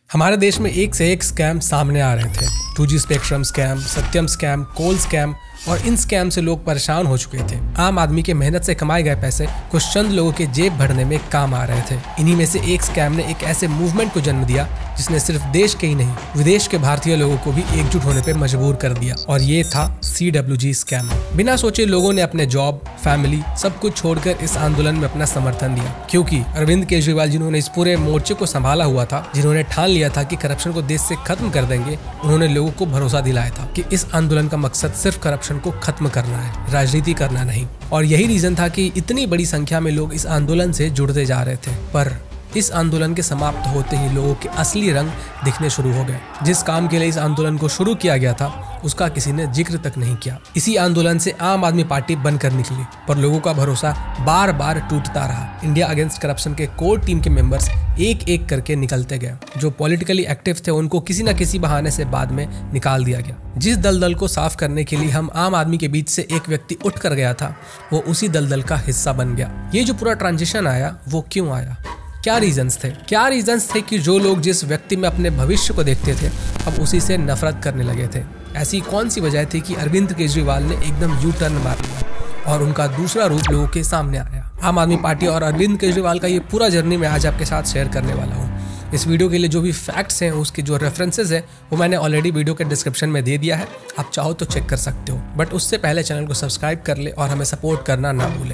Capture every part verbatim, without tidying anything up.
हमारे देश में एक से एक स्कैम सामने आ रहे थे। Two G spectrum scam, Satyam scam, coal scam, और इन स्कैम से लोग परेशान हो चुके थे। आम आदमी के मेहनत से कमाए गए पैसे कुछ चंद लोगों के जेब भरने में काम आ रहे थे। इन्हीं में से एक स्कैम ने एक ऐसे मूवमेंट को जन्म दिया जिसने सिर्फ देश के ही नहीं विदेश के भारतीय लोगों को भी एकजुट होने पर मजबूर कर दिया, और ये था सी डब्ल्यू जी स्कैम। बिना सोचे लोगों ने अपने जॉब, फैमिली सब कुछ छोड़कर इस आंदोलन में अपना समर्थन दिया, क्योंकि अरविंद केजरीवाल जिन्होंने इस पूरे मोर्चे को संभाला हुआ था, जिन्होंने ठान लिया था कि करप्शन को देश से खत्म कर देंगे, उन्होंने लोगों को भरोसा दिलाया था कि इस आंदोलन का मकसद सिर्फ करप्शन को खत्म करना है, राजनीति करना नहीं। और यही रीजन था कि इतनी बड़ी संख्या में लोग इस आंदोलन से जुड़ते जा रहे थे। पर इस आंदोलन के समाप्त होते ही लोगों के असली रंग दिखने शुरू हो गए। जिस काम के लिए इस आंदोलन को शुरू किया गया था उसका किसी ने जिक्र तक नहीं किया। इसी आंदोलन से आम आदमी पार्टी बनकर निकली, पर लोगों का भरोसा बार बार टूटता रहा। इंडिया अगेंस्ट करप्शन के कोर टीम के मेंबर्स एक एक करके निकलते गए। जो पॉलिटिकली एक्टिव थे उनको किसी न किसी बहाने से बाद में निकाल दिया गया। जिस दलदल को साफ करने के लिए हम आम आदमी के बीच से एक व्यक्ति उठ कर गया था, वो उसी दलदल का हिस्सा बन गया। ये जो पूरा ट्रांजिशन आया वो क्यों आया? क्या रीजंस थे? क्या रीजंस थे कि जो लोग जिस व्यक्ति में अपने भविष्य को देखते थे अब उसी से नफरत करने लगे थे? ऐसी कौन सी वजह थी कि अरविंद केजरीवाल ने एकदम यू टर्न मार लिया और उनका दूसरा रूप लोगों के सामने आया? आम आदमी पार्टी और अरविंद केजरीवाल का ये पूरा जर्नी मैं आज आपके साथ शेयर करने वाला हूँ। इस वीडियो के लिए जो भी फैक्ट्स हैं, उसके जो रेफरेंसेज है वो मैंने ऑलरेडी वीडियो के डिस्क्रिप्शन में दे दिया है, आप चाहो तो चेक कर सकते हो। बट उससे पहले चैनल को सब्सक्राइब कर ले और हमें सपोर्ट करना ना भूले।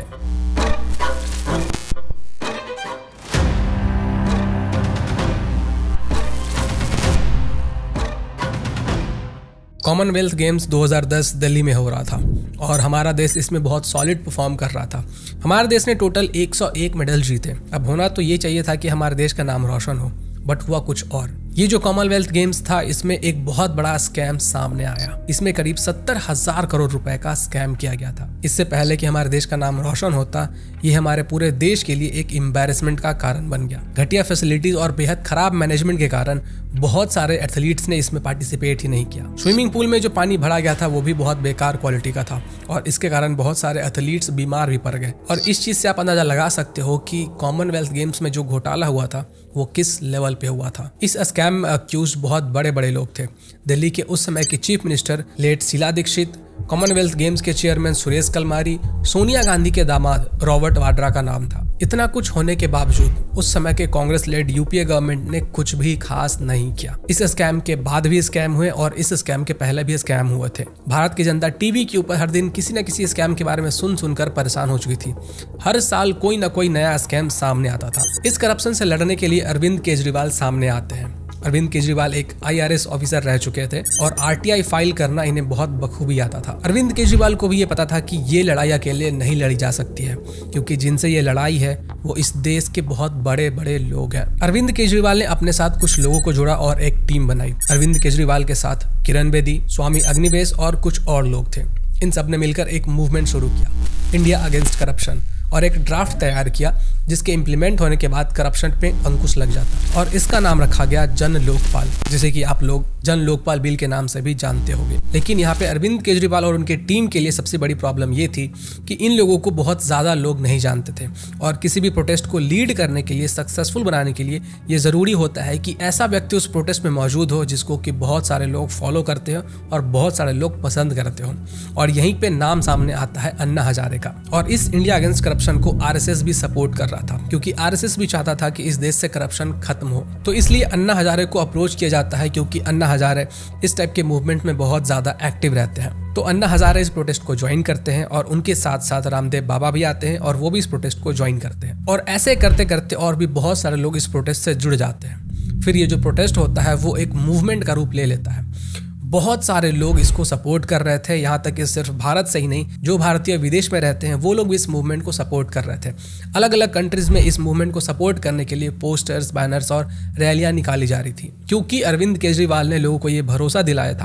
कॉमनवेल्थ गेम्स दो हज़ार दस दिल्ली में हो रहा था और हमारा देश इसमें बहुत सॉलिड परफॉर्म कर रहा था। हमारे देश ने टोटल एक सौ एक मेडल जीते। अब होना तो ये चाहिए था कि हमारे देश का नाम रोशन हो, बट हुआ कुछ और। ये जो कॉमनवेल्थ गेम्स था, इसमें एक बहुत बड़ा स्कैम सामने आया। इसमें करीब सत्तर हजार करोड़ रुपए का स्कैम किया गया था। इससे पहले कि हमारे देश का नाम रोशन होता, ये हमारे पूरे देश के लिए एक एम्बैरेसमेंट का कारण बन गया। घटिया फैसिलिटीज और बेहद खराब मैनेजमेंट के कारण बहुत सारे एथलीट्स ने इसमें पार्टिसिपेट ही नहीं किया। स्विमिंग पूल में जो पानी भरा गया था वो भी बहुत बेकार क्वालिटी का था और इसके कारण बहुत सारे एथलीट्स बीमार भी पड़ गए। और इस चीज से आप अंदाजा लगा सकते हो कि कॉमनवेल्थ गेम्स में जो घोटाला हुआ था वो किस लेवल पे हुआ था। इस स्कैम में अक्यूज बहुत बड़े बड़े लोग थे। दिल्ली के उस समय के chief minister late Sheila Dikshit, Commonwealth games के चेयरमैन सुरेश कलमारी, सोनिया गांधी के दामाद रॉबर्ट वाड्रा का नाम था। इतना कुछ होने के बावजूद उस समय के कांग्रेस लेड यूपीए गवर्नमेंट ने कुछ भी खास नहीं किया। इस स्कैम के बाद भी स्कैम हुए और इस स्कैम के पहले भी स्कैम हुए थे। भारत की जनता टीवी के ऊपर हर दिन किसी न किसी स्कैम के बारे में सुन सुनकर परेशान हो चुकी थी। हर साल कोई न कोई नया स्कैम सामने आता था। इस करप्शन से लड़ने के लिए अरविंद केजरीवाल सामने आते हैं। अरविंद केजरीवाल एक आई आर एस ऑफिसर रह चुके थे और आर टी आई फाइल करना इन्हें बहुत बखूबी आता था। अरविंद केजरीवाल को भी ये पता था कि ये लड़ाई अकेले नहीं लड़ी जा सकती है, क्योंकि जिनसे ये लड़ाई है वो इस देश के बहुत बड़े बड़े लोग हैं। अरविंद केजरीवाल ने अपने साथ कुछ लोगों को जोड़ा और एक टीम बनाई। अरविंद केजरीवाल के साथ किरण बेदी, स्वामी अग्निवेश और कुछ और लोग थे। इन सब ने मिलकर एक मूवमेंट शुरू किया, इंडिया अगेंस्ट करप्शन, और एक ड्राफ्ट तैयार किया जिसके इम्प्लीमेंट होने के बाद करप्शन पे अंकुश लग जाता, और इसका नाम रखा गया जन लोकपाल, जिसे कि आप लोग जन लोकपाल बिल के नाम से भी जानते होंगे। लेकिन यहाँ पे अरविंद केजरीवाल और उनके टीम के लिए सबसे बड़ी प्रॉब्लम ये थी कि इन लोगों को बहुत ज्यादा लोग नहीं जानते थे, और किसी भी प्रोटेस्ट को लीड करने के लिए, सक्सेसफुल बनाने के लिए ये जरूरी होता है कि ऐसा व्यक्ति उस प्रोटेस्ट में मौजूद हो जिसको कि बहुत सारे लोग फॉलो करते हो और बहुत सारे लोग पसंद करते हो। और यहीं पे नाम सामने आता है अन्ना हजारे का। और इस इंडिया अगेंस्ट करप्शन को आर एस एस भी सपोर्ट कर रहा था, क्योंकि आर एस एस भी चाहता था कि इस देश से करप्शन खत्म हो। तो इसलिए अन्ना हजारे को अप्रोच किया जाता है, क्योंकि अन्ना हजारे इस टाइप के मूवमेंट में बहुत ज्यादा एक्टिव रहते हैं। तो अन्ना हजारे इस प्रोटेस्ट को ज्वाइन करते हैं और उनके साथ साथ रामदेव बाबा भी आते हैं और वो भी इस प्रोटेस्ट को ज्वाइन करते हैं। और ऐसे करते करते और भी बहुत सारे लोग इस प्रोटेस्ट से जुड़ जाते हैं। फिर ये जो प्रोटेस्ट होता है वो एक मूवमेंट का रूप ले लेता है। बहुत सारे लोग इसको सपोर्ट कर रहे थे, यहाँ तक कि सिर्फ भारत से ही नहीं, जो भारतीय विदेश में रहते हैं वो लोग भी इस मूवमेंट को सपोर्ट कर रहे थे। अलग अलग कंट्रीज में इस मूवमेंट को सपोर्ट करने के लिए पोस्टर्स, बैनर्स और रैलियां निकाली जा रही थी, क्योंकि अरविंद केजरीवाल ने लोगों को ये भरोसा दिलाया था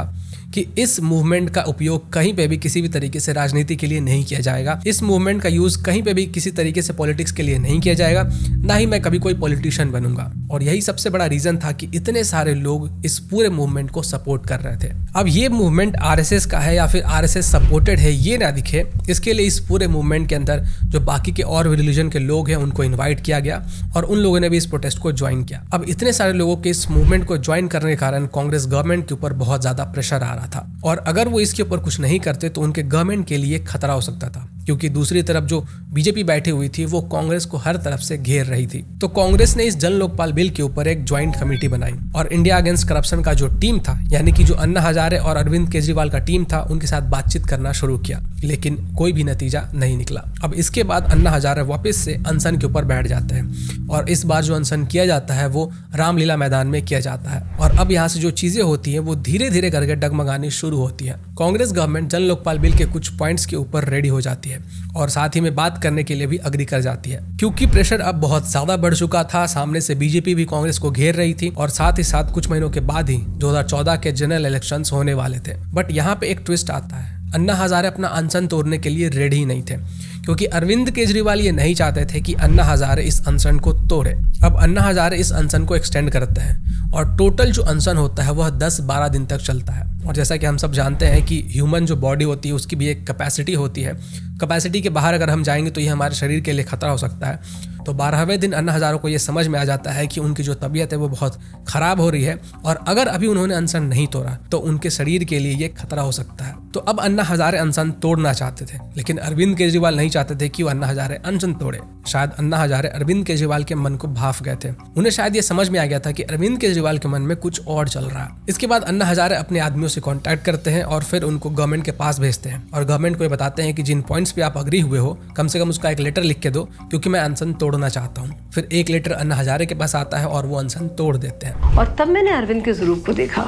कि इस मूवमेंट का उपयोग कहीं पे भी किसी भी तरीके से राजनीति के लिए नहीं किया जाएगा, इस मूवमेंट का यूज कहीं पे भी किसी तरीके से पॉलिटिक्स के लिए नहीं किया जाएगा, ना ही मैं कभी कोई पॉलिटिशियन बनूंगा। और यही सबसे बड़ा रीजन था कि इतने सारे लोग इस पूरे मूवमेंट को सपोर्ट कर रहे थे। अब ये मूवमेंट आरएसएस का है या फिर आरएसएस सपोर्टेड है ये ना दिखे, इसके लिए इस पूरे मूवमेंट के अंदर जो बाकी के और रिलीजन के लोग हैं उनको इन्वाइट किया गया और उन लोगों ने भी इस प्रोटेस्ट को ज्वाइन किया। अब इतने सारे लोगों के इस मूवमेंट को ज्वाइन करने के कारण कांग्रेस गवर्नमेंट के ऊपर बहुत ज्यादा प्रेशर आ रहा था और अगर वो इसके ऊपर कुछ नहीं करते तो उनके गवर्नमेंट के लिए खतरा हो सकता था, क्योंकि दूसरी तरफ जो बीजेपी बैठी हुई थी वो कांग्रेस को हर तरफ से घेर रही थी। तो कांग्रेस ने इस जन लोकपाल बिल के ऊपर एक ज्वाइंट कमेटी बनाई और इंडिया अगेंस्ट करप्शन का जो टीम था, यानी कि जो अन्ना हजारे और अरविंद केजरीवाल का टीम था, उनके साथ बातचीत करना शुरू किया, लेकिन कोई भी नतीजा नहीं निकला। अब इसके बाद अन्ना हजारे वापस से अनशन के ऊपर बैठ जाते हैं और इस बार जो अनशन किया जाता है वो रामलीला मैदान में किया जाता है और अब यहाँ से जो चीजें होती है वो धीरे धीरे करके डगमगानी शुरू होती है। कांग्रेस गवर्नमेंट जन लोकपाल बिल के कुछ पॉइंट्स के ऊपर रेडी हो जाती है और साथ ही में बात करने के लिए भी अग्री कर जाती है, क्योंकि प्रेशर अब बहुत ज्यादा बढ़ चुका था। सामने से बीजेपी भी कांग्रेस को घेर रही थी और साथ ही साथ कुछ महीनों के बाद ही दो हज़ार चौदह के जनरल इलेक्शंस होने वाले थे। बट यहाँ पे एक ट्विस्ट आता है, अन्ना हजारे अपना अनशन तोड़ने के लिए रेडी ही नहीं थे, क्योंकि अरविंद केजरीवाल ये नहीं चाहते थे कि अन्ना हजारे इस अनशन को तोड़े। अब अन्ना हजारे इस अनशन को एक्सटेंड करते हैं और टोटल जो अनशन होता है वह दस बारह दिन तक चलता है। और जैसा कि हम सब जानते हैं कि ह्यूमन जो बॉडी होती है उसकी भी एक कैपेसिटी होती है, कैपेसिटी के बाहर अगर हम जाएंगे तो ये हमारे शरीर के लिए खतरा हो सकता है। तो बारहवें दिन अन्ना हजारों को ये समझ में आ जाता है कि उनकी जो तबीयत है वो बहुत खराब हो रही है और अगर अभी उन्होंने अनशन नहीं तोड़ा तो उनके शरीर के लिए ये खतरा हो सकता है। तो अब अन्ना हजारे अनशन तोड़ना चाहते थे, लेकिन अरविंद केजरीवाल नहीं चाहते थे कि वो अन्ना हजारे अनशन तोड़े। शायद अन्ना हजारे अरविंद केजरीवाल के मन को भाफ गए थे, उन्हें शायद ये समझ में आ गया था कि अरविंद केजरीवाल के मन में कुछ और चल रहा है। इसके बाद अन्ना हजारे अपने आदमियों से कांटेक्ट करते हैं और फिर उनको गवर्नमेंट के पास भेजते हैं और गवर्नमेंट को ये बताते हैं कि जिन पॉइंट्स पे आप अग्री हुए हो कम से कम उसका एक लेटर लिख के दो, क्योंकि मैं अनशन तोड़ना चाहता हूँ। फिर एक लेटर अन्ना हजारे के पास आता है और वो अनशन तोड़ देते हैं। और तब मैंने अरविंद के स्वरूप को देखा,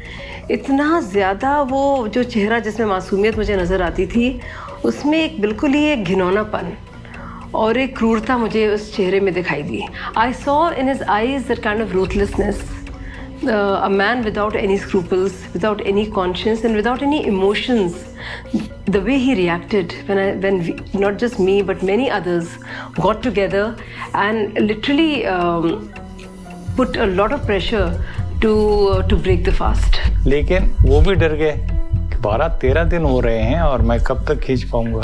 इतना ज्यादा वो जो चेहरा जिसमें मासूमियत मुझे नजर आती थी, उसमें एक बिल्कुल ही एक घिनौनापन और एक क्रूरता मुझे उस चेहरे में दिखाई दी। I saw in his eyes that kind of ruthlessness, a man without any scruples, without any conscience and without any emotions. The way he reacted when I, when we, not just me but many others got together and literally um, put a lot of pressure to uh, to break the fast. लेकिन वो भी डर गए कि बारह तेरह दिन हो रहे हैं और मैं कब तक खींच पाऊंगा।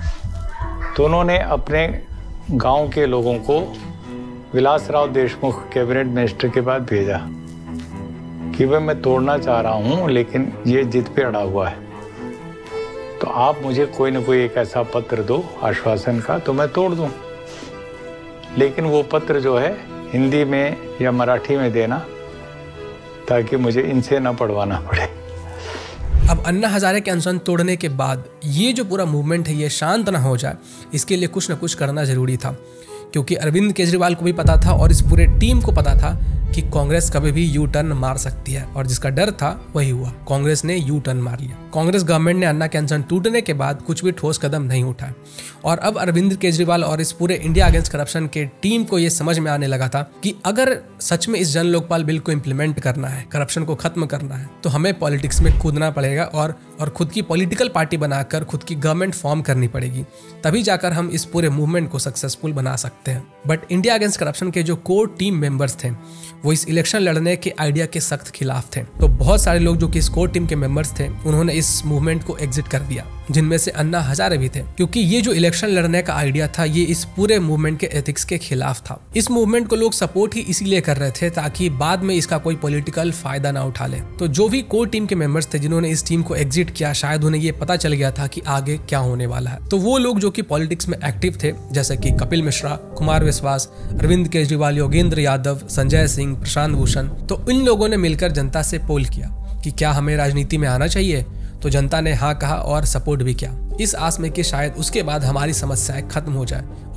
तो उन्होंने अपने गांव के लोगों को विलासराव देशमुख कैबिनेट मिनिस्टर के पास भेजा कि वह मैं तोड़ना चाह रहा हूं लेकिन ये जिद पे अड़ा हुआ है, तो आप मुझे कोई ना कोई एक ऐसा पत्र दो आश्वासन का तो मैं तोड़ दूं। लेकिन वो पत्र जो है हिंदी में या मराठी में देना ताकि मुझे इनसे ना पढ़वाना पड़े। अब अन्ना हजारे के अनशन तोड़ने के बाद ये जो पूरा मूवमेंट है ये शांत ना हो जाए, इसके लिए कुछ ना कुछ करना जरूरी था, क्योंकि अरविंद केजरीवाल को भी पता था और इस पूरे टीम को पता था कि कांग्रेस कभी भी यू टर्न मार सकती है और जिसका डर था वही हुआ, कांग्रेस ने यू टर्न मार लिया। कांग्रेस गवर्नमेंट ने अन्ना के अनशन टूटने के बाद कुछ भी ठोस कदम नहीं उठाया और अब अरविंद केजरीवाल और इस पूरे इंडिया अगेंस्ट करप्शन के टीम को यह समझ में आने लगा था कि अगर सच में इस जन लोकपाल बिल को इम्प्लीमेंट करना है, करप्शन को खत्म करना है, तो हमें पॉलिटिक्स में कूदना पड़ेगा और और खुद की पॉलिटिकल पार्टी बनाकर खुद की गवर्नमेंट फॉर्म करनी पड़ेगी, तभी जाकर हम इस पूरे मूवमेंट को सक्सेसफुल बना सकते हैं। बट इंडिया अगेंस्ट करप्शन के जो कोर टीम मेंबर्स थे वो इस इलेक्शन लड़ने के आइडिया के सख्त खिलाफ थे। तो बहुत सारे लोग जो कि इस कोर टीम के मेंबर्स थे उन्होंने इस मूवमेंट को एग्जिट कर दिया, जिनमें से अन्ना हजारे भी थे, क्योंकि ये जो इलेक्शन लड़ने का आइडिया था ये इस पूरे मूवमेंट के एथिक्स के खिलाफ था। इस मूवमेंट को लोग सपोर्ट ही इसीलिए कर रहे थे ताकि बाद में इसका कोई पॉलिटिकल फायदा ना उठा ले। तो जो भी कोर टीम के मेंबर्स थे जिन्होंने इस टीम को एग्जिट किया, शायद उन्हें ये पता चल गया था कि आगे क्या होने वाला है। तो वो लोग जो कि पॉलिटिक्स में एक्टिव थे, जैसे कि कपिल मिश्रा, कुमार विश्वास, अरविंद केजरीवाल, योगेंद्र यादव, संजय सिंह, प्रशांत भूषण, तो इन लोगों ने मिलकर जनता से पोल किया कि क्या हमें राजनीति में आना चाहिए। तो जनता ने हाँ कहा और सपोर्ट भी किया, इस आस में कि शायद उसके बाद हमारी समस्याएं खत्म हो जाए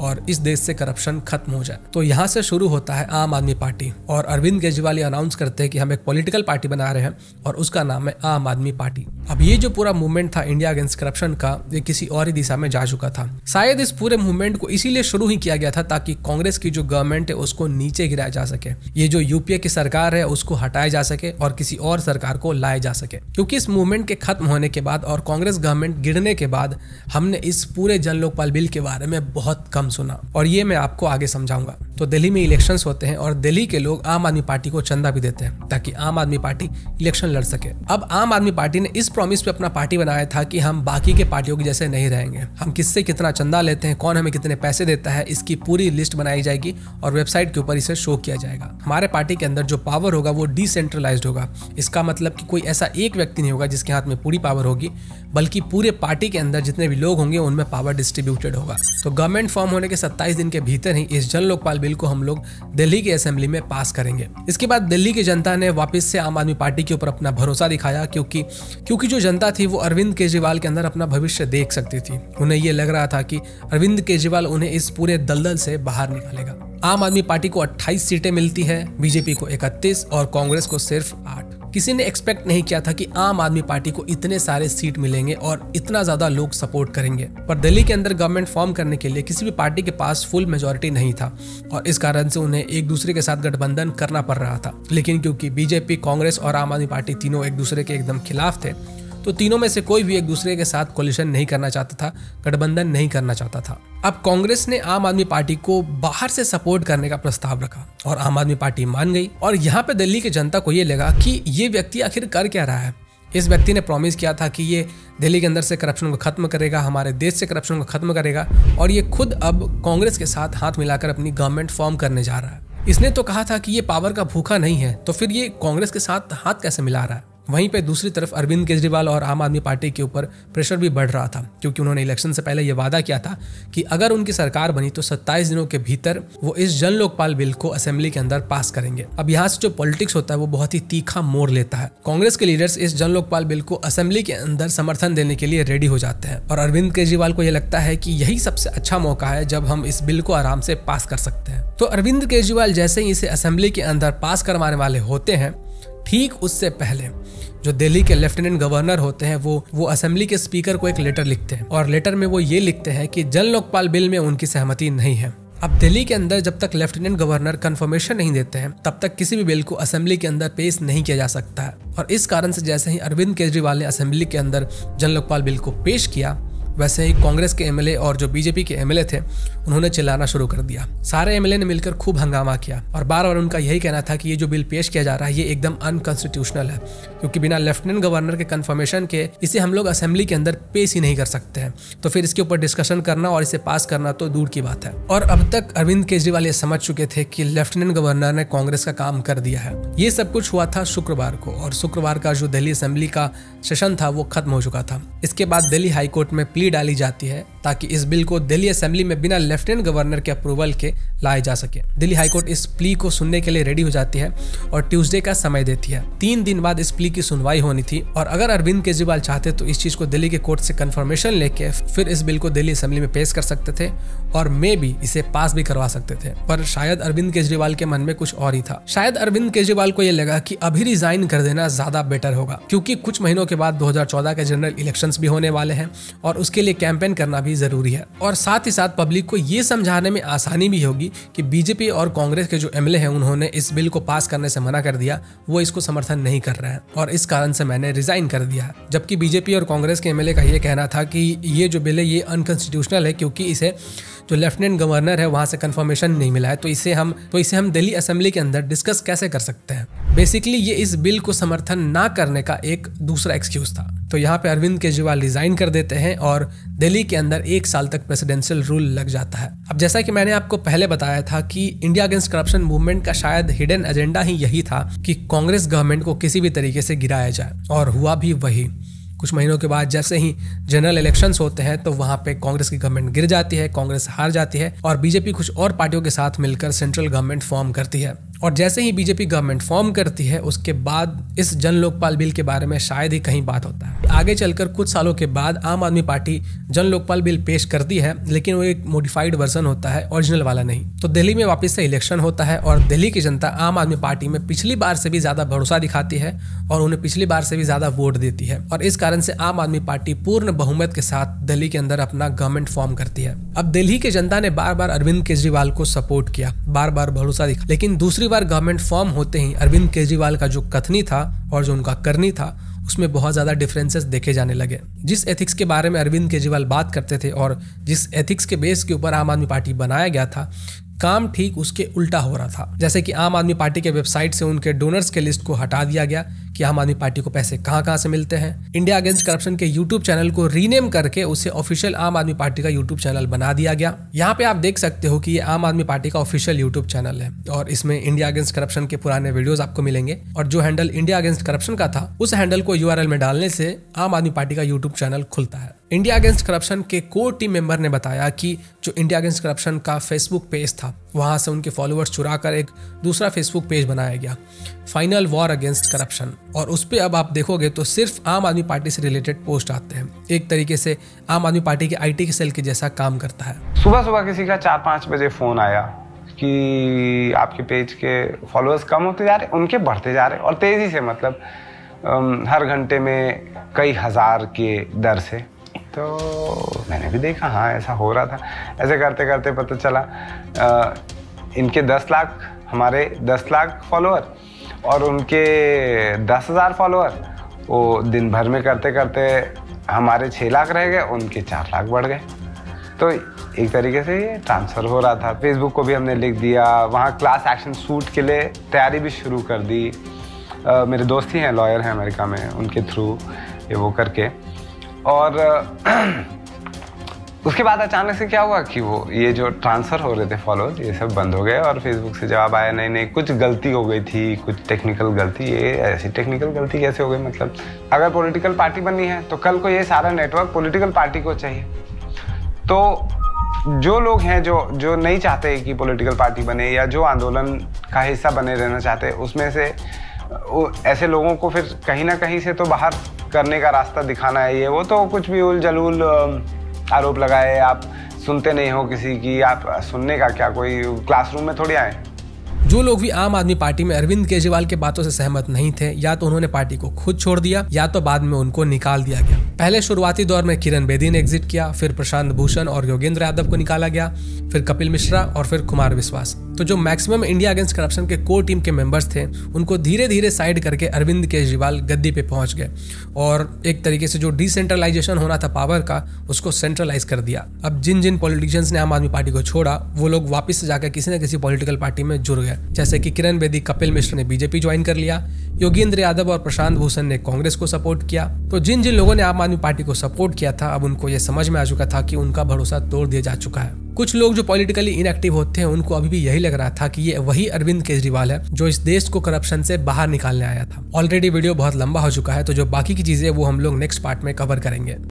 और इस देश से करप्शन खत्म हो जाए। तो यहाँ से शुरू होता है आम आदमी पार्टी और अरविंद केजरीवाल ये अनाउंस करते हैं कि हम एक पॉलिटिकल पार्टी बना रहे हैं और उसका नाम है आम आदमी पार्टी। अब ये जो पूरा मूवमेंट था इंडिया अगेंस्ट करप्शन का, ये किसी और ही दिशा में जा चुका था। शायद इस पूरे मूवमेंट को इसीलिए शुरू ही किया गया था ताकि कांग्रेस की जो गवर्नमेंट है उसको नीचे गिराया जा सके, ये जो यूपीए की सरकार है उसको हटाया जा सके और किसी और सरकार को लाया जा सके। क्योंकि इस मूवमेंट के खत्म होने के बाद और कांग्रेस गवर्नमेंट गिरने के बाद हमने इस पूरे जन लोकपाल बिल के बारे में बहुत कम सुना और ये मैं आपको आगे समझाऊंगा। तो दिल्ली में इलेक्शंस होते हैं और दिल्ली के लोग आम आदमी पार्टी को चंदा भी देते हैं ताकि आम आदमी पार्टी इलेक्शन लड़ सके। अब आम आदमी पार्टी ने इस प्रॉमिस पे अपना पार्टी बनाया था कि हम बाकी के पार्टियों के जैसे नहीं रहेंगे, हम किससे कितना चंदा लेते हैं, कौन हमें कितने पैसे देता है, इसकी पूरी लिस्ट बनाई जाएगी और वेबसाइट के ऊपर इसे शो किया जाएगा। हमारे पार्टी के अंदर जो पावर होगा वो डिसेंट्रलाइज्ड होगा। इसका मतलब कि कोई ऐसा एक व्यक्ति नहीं होगा जिसके हाथ में पूरी पावर होगी, बल्कि पूरे पार्टी के अंदर जितने भी लोग होंगे उनमें पावर डिस्ट्रीब्यूटेड होगा। तो गवर्नमेंट फॉर्म होने के सत्ताईस दिन के भीतर ही इस जन लोकपाल बिल को हम लोग दिल्ली की असेंबली में पास करेंगे। इसके बाद दिल्ली की जनता ने वापस से आम आदमी पार्टी के ऊपर अपना भरोसा दिखाया क्योंकि क्योंकि जो जनता थी वो अरविंद केजरीवाल के अंदर अपना भविष्य देख सकती थी। उन्हें ये लग रहा था कि अरविंद केजरीवाल उन्हें इस पूरे दलदल से बाहर निकालेगा। आम आदमी पार्टी को अट्ठाईस सीटें मिलती है, बीजेपी को इकतीस और कांग्रेस को सिर्फ आठ। किसी ने एक्सपेक्ट नहीं किया था कि आम आदमी पार्टी को इतने सारे सीट मिलेंगे और इतना ज्यादा लोग सपोर्ट करेंगे। पर दिल्ली के अंदर गवर्नमेंट फॉर्म करने के लिए किसी भी पार्टी के पास फुल मेजॉरिटी नहीं था और इस कारण से उन्हें एक दूसरे के साथ गठबंधन करना पड़ रहा था। लेकिन क्योंकि बीजेपी, कांग्रेस और आम आदमी पार्टी तीनों एक दूसरे के एकदम खिलाफ थे, तो तीनों में से कोई भी एक दूसरे के साथ कोलिशन नहीं करना चाहता था, गठबंधन नहीं करना चाहता था। अब कांग्रेस ने आम आदमी पार्टी को बाहर से सपोर्ट करने का प्रस्ताव रखा और आम आदमी पार्टी मान गई। और यहाँ पे दिल्ली की जनता को ये लगा कि ये व्यक्ति आखिर कर क्या रहा है। इस व्यक्ति ने प्रॉमिस किया था कि ये दिल्ली के अंदर से करप्शन को खत्म करेगा, हमारे देश से करप्शन को खत्म करेगा और ये खुद अब कांग्रेस के साथ हाथ मिलाकर अपनी गवर्नमेंट फॉर्म करने जा रहा है। इसने तो कहा था कि ये पावर का भूखा नहीं है, तो फिर ये कांग्रेस के साथ हाथ कैसे मिला रहा है। वहीं पे दूसरी तरफ अरविंद केजरीवाल और आम आदमी पार्टी के ऊपर प्रेशर भी बढ़ रहा था क्योंकि उन्होंने इलेक्शन से पहले ये वादा किया था कि अगर उनकी सरकार बनी तो सत्ताईस दिनों के भीतर वो इस जन लोकपाल बिल को असेंबली के अंदर पास करेंगे। अब यहाँ से जो पॉलिटिक्स होता है वो बहुत ही तीखा मोड़ लेता है। कांग्रेस के लीडर्स इस जन लोकपाल बिल को असेंबली के अंदर समर्थन देने के लिए रेडी हो जाते हैं और अरविंद केजरीवाल को यह लगता है कि यही सबसे अच्छा मौका है जब हम इस बिल को आराम से पास कर सकते हैं। तो अरविंद केजरीवाल जैसे ही इसे असेंबली के अंदर पास करवाने वाले होते हैं, ठीक उससे पहले जो दिल्ली के लेफ्टिनेंट गवर्नर होते हैं वो वो असेंबली के स्पीकर को एक लेटर लिखते हैं और लेटर में वो ये लिखते हैं कि जन लोकपाल बिल में उनकी सहमति नहीं है। अब दिल्ली के अंदर जब तक लेफ्टिनेंट गवर्नर कंफर्मेशन नहीं देते हैं तब तक किसी भी बिल को असेंबली के अंदर पेश नहीं किया जा सकता है। और इस कारण से जैसे ही अरविंद केजरीवाल ने असेंबली के अंदर जन लोकपाल बिल को पेश किया, वैसे ही कांग्रेस के एमएलए और जो बीजेपी के एमएलए थे उन्होंने चिल्लाना शुरू कर दिया। सारे एमएलए ने मिलकर खूब हंगामा किया और बार बार उनका यही कहना था कि ये जो बिल पेश किया जा रहा है ये एकदम अनकॉन्स्टिट्यूशनल है क्योंकि बिना लेफ्टिनेंट गवर्नर के कंफर्मेशन के इसे हम लोग असेंबली के अंदर पेश ही नहीं कर सकते हैं। तो फिर इसके ऊपर डिस्कशन करना और इसे पास करना तो दूर की बात है। और अब तक अरविंद केजरीवाल ये समझ चुके थे कि लेफ्टिनेंट गवर्नर ने कांग्रेस का काम कर दिया है। ये सब कुछ हुआ था शुक्रवार को और शुक्रवार का जो दिल्ली असेंबली का सेशन था वो खत्म हो चुका था। इसके बाद दिल्ली हाईकोर्ट में प्ली डाली जाती है ताकि इस बिल को दिल्ली असेंबली में बिना लेफ्टिनेंट गवर्नर के अप्रूवल के लाए जा सके। दिल्ली हाईकोर्ट इस प्ली को सुनने के लिए रेडी हो जाती है और ट्यूसडे का समय देती है। तीन दिन बाद इस प्ली की सुनवाई होनी थी और अगर अरविंद केजरीवाल चाहते तो इस चीज को दिल्ली के कोर्ट से कंफर्मेशन लेके फिर इस बिल को दिल्ली असेंबली में पेश कर सकते थे और मे भी इसे पास भी करवा सकते थे। पर शायद अरविंद केजरीवाल के मन में कुछ और ही था। शायद अरविंद केजरीवाल को यह लगा कि अभी रिजाइन कर देना ज्यादा बेटर होगा क्योंकि कुछ महीनों के बाद दो हज़ार चौदह के जनरल इलेक्शंस भी होने वाले हैं और उसके लिए कैंपेन करना भी जरूरी है। और साथ ही साथ पब्लिक को ये समझाने में आसानी भी होगी कि बीजेपी और कांग्रेस के जो एमएलए हैं उन्होंने इस बिल को पास करने से मना कर दिया, वो इसको समर्थन नहीं कर रहे हैं और इस कारण से मैंने रिजाइन कर दिया है। जबकि बीजेपी और कांग्रेस के एमएलए का ये कहना था कि ये जो बिल है ये अनकॉन्स्टिट्यूशनल है क्योंकि इसे जो लेफ्टिनेंट गवर्नर है वहां से कंफर्मेशन नहीं मिला है, तो इसे हम तो इसे हम दिल्ली असेंबली के अंदर डिस्कस कैसे कर सकते हैं। बेसिकली ये इस बिल को समर्थन ना करने का एक दूसरा एक्सक्यूज था। तो यहाँ पे अरविंद केजरीवाल रिजाइन कर देते हैं और दिल्ली के अंदर एक साल तक प्रेसिडेंशियल रूल लग जाता है। अब जैसा कि मैंने आपको पहले बताया था कि इंडिया अगेंस्ट करप्शन मूवमेंट का शायद हिडन एजेंडा ही यही था कि कांग्रेस गवर्नमेंट को किसी भी तरीके से गिराया जाए और हुआ भी वही। कुछ महीनों के बाद जैसे ही जनरल इलेक्शंस होते हैं तो वहां पे कांग्रेस की गवर्नमेंट गिर जाती है, कांग्रेस हार जाती है और बीजेपी कुछ और पार्टियों के साथ मिलकर सेंट्रल गवर्नमेंट फॉर्म करती है और जैसे ही बीजेपी गवर्नमेंट फॉर्म करती है उसके बाद इस जन लोकपाल बिल के बारे में शायद ही कहीं बात होता है। आगे चलकर कुछ सालों के बाद आम आदमी पार्टी जन लोकपाल बिल पेश करती है, लेकिन वो एक मॉडिफाइड वर्जन होता है, ओरिजिनल वाला नहीं। तो दिल्ली में वापस से इलेक्शन होता है और दिल्ली की जनता आम आदमी पार्टी में पिछली बार से भी ज्यादा भरोसा दिखाती है और उन्हें पिछली बार से भी ज्यादा वोट देती है, और इस कारण से आम आदमी पार्टी पूर्ण बहुमत के साथ दिल्ली के अंदर अपना गवर्नमेंट फॉर्म करती है। अब दिल्ली की जनता ने बार बार अरविंद केजरीवाल को सपोर्ट किया, बार बार भरोसा दिखा, लेकिन दूसरी बार गवर्नमेंट फॉर्म होते ही अरविंद केजरीवाल का जो कथनी था और जो उनका करनी था उसमें बहुत ज्यादा डिफरेंसेस देखे जाने लगे। जिस एथिक्स के बारे में अरविंद केजरीवाल बात करते थे और जिस एथिक्स के बेस के ऊपर आम आदमी पार्टी बनाया गया था, काम ठीक उसके उल्टा हो रहा था। जैसे कि आम आदमी पार्टी के वेबसाइट से उनके डोनर्स के लिस्ट को हटा दिया गया कि आम आदमी पार्टी को पैसे कहां कहां से मिलते हैं। इंडिया अगेंस्ट करप्शन के यूट्यूब चैनल को रीनेम करके उसे ऑफिशियल आम आदमी पार्टी का यूट्यूब चैनल बना दिया गया। यहाँ पे आप देख सकते हो कि ये आम आदमी पार्टी का ऑफिशियल यूट्यूब चैनल है और इसमें इंडिया अगेंस्ट करप्शन के पुराने वीडियोस आपको मिलेंगे, और जो हैंडल इंडिया अगेंस्ट करप्शन का था उस हैंडल को यूआरएल में डालने से आम आदमी पार्टी का यूट्यूब चैनल खुलता है। इंडिया अगेंस्ट करप्शन के कोर टीम मेंबर ने बताया कि जो इंडिया अगेंस्ट करप्शन का फेसबुक पेज था वहां से उनके फॉलोअर्स चुराकर एक दूसरा फेसबुक पेज बनाया गया, फाइनल वॉर अगेंस्ट करप्शन, और उस पे अब आप देखोगे तो सिर्फ आम आदमी पार्टी से रिलेटेड पोस्ट आते हैं। एक तरीके से आम आदमी पार्टी के आईटी के सेल के जैसा काम करता है। सुबह सुबह किसी का चार पाँच बजे फोन आया कि आपके पेज के फॉलोअर्स कम होते जा रहे, उनके बढ़ते जा रहे, और तेजी से, मतलब हर घंटे में कई हजार के दर से। तो मैंने भी देखा, हाँ ऐसा हो रहा था। ऐसे करते करते पता चला आ, इनके दस लाख हमारे दस लाख फॉलोअर और उनके दस हज़ार फॉलोअर, वो दिन भर में करते करते हमारे छः लाख रह गए, उनके चार लाख बढ़ गए। तो एक तरीके से ये ट्रांसफ़र हो रहा था। फेसबुक को भी हमने लिख दिया, वहाँ क्लास एक्शन सूट के लिए तैयारी भी शुरू कर दी। आ, मेरे दोस्त ही हैं, लॉयर हैं अमेरिका में, उनके थ्रू ये वो करके। और उसके बाद अचानक से क्या हुआ कि वो ये जो ट्रांसफ़र हो रहे थे फॉलोअर्स, ये सब बंद हो गए, और फेसबुक से जवाब आया नहीं नहीं कुछ गलती हो गई थी, कुछ टेक्निकल गलती। ये ऐसी टेक्निकल गलती कैसे हो गई? मतलब अगर पॉलिटिकल पार्टी बननी है तो कल को ये सारा नेटवर्क पॉलिटिकल पार्टी को चाहिए। तो जो लोग हैं जो जो नहीं चाहते कि पॉलिटिकल पार्टी बने या जो आंदोलन का हिस्सा बने रहना चाहते, उसमें से ऐसे लोगों को फिर कहीं ना कहीं से तो बाहर करने का रास्ता दिखाना है। ये वो तो कुछ भी उल जलूल आरोप लगाए, आप सुनते नहीं हो किसी की, आप सुनने का क्या, कोई क्लासरूम में थोड़ी आए। जो लोग भी आम आदमी पार्टी में अरविंद केजरीवाल के बातों से सहमत नहीं थे, या तो उन्होंने पार्टी को खुद छोड़ दिया या तो बाद में उनको निकाल दिया गया। पहले शुरुआती दौर में किरण बेदी ने एग्जिट किया, फिर प्रशांत भूषण और योगेंद्र यादव को निकाला गया, फिर कपिल मिश्रा और फिर कुमार विश्वास। तो जो मैक्सिमम इंडिया अगेंस्ट करप्शन के कोर टीम के मेंबर्स थे उनको धीरे धीरे साइड करके अरविंद केजरीवाल गद्दी पे पहुंच गए और एक तरीके से जो डिसेंट्रलाइजेशन होना था पावर का, उसको सेंट्रलाइज कर दिया। अब जिन जिन पॉलिटिशियंस ने आम आदमी पार्टी को छोड़ा वो लोग वापस से जाकर किसी न किसी पॉलिटिकल पार्टी में जुड़ गए, जैसे कि किरण बेदी, कपिल मिश्रा ने बीजेपी ज्वाइन कर लिया, योगेंद्र यादव और प्रशांत भूषण ने कांग्रेस को सपोर्ट किया। तो जिन जिन लोगों ने आम आदमी पार्टी को सपोर्ट किया था, अब उनको ये समझ में आ चुका था कि उनका भरोसा तोड़ दिया जा चुका है। कुछ लोग जो पॉलिटिकली इनएक्टिव होते हैं उनको अभी भी यही लग रहा था कि ये वही अरविंद केजरीवाल है जो इस देश को करप्शन से बाहर निकालने आया था। ऑलरेडी वीडियो बहुत लंबा हो चुका है, तो जो बाकी की चीजें वो हम लोग नेक्स्ट पार्ट में कवर करेंगे।